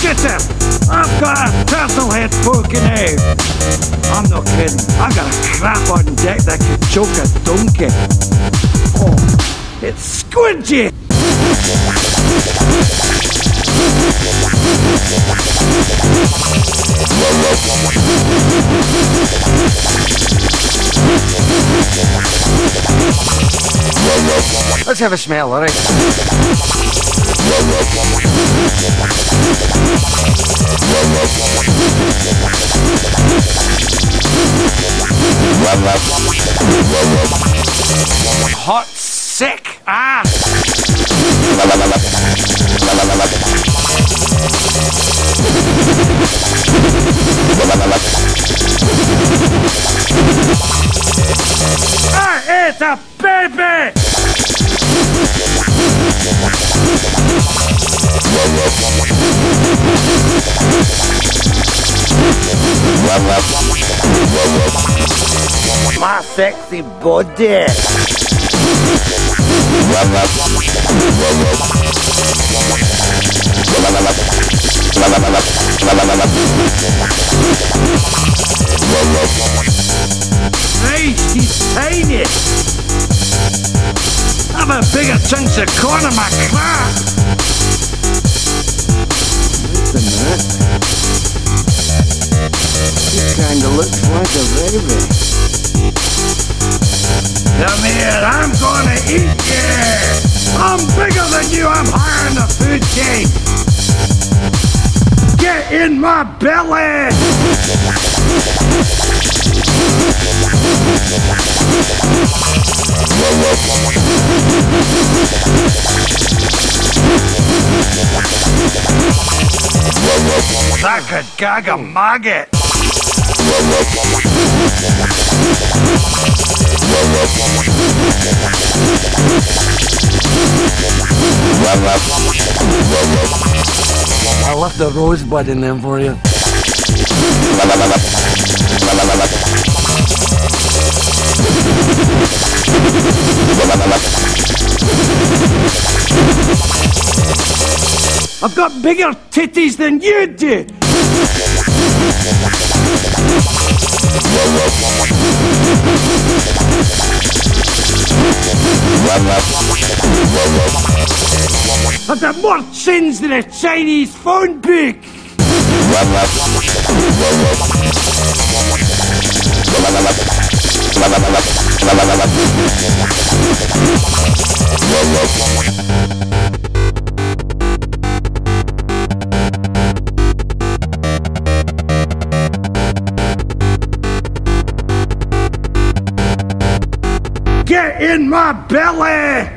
shitter! I've got a turtle head poking out! I'm not kidding. I've got a crap on deck that could choke a donkey. Oh, it's squidgy! Let's have a smell, alright? Hot, sick, ah! I ate a baby! My sexy body. Christ, he's tiny. I've a bigger chunks of corn in my crap. Wait a minute. He kinda looks like a baby. Come here, I'm gonna eat you! I'm bigger than you, I'm higher in the food chain! Get in my belly! That could gag a maggot! I left the rosebud in them for you. I've got bigger titties than you do. I've got more chins than a Chinese phone book. Get in my belly!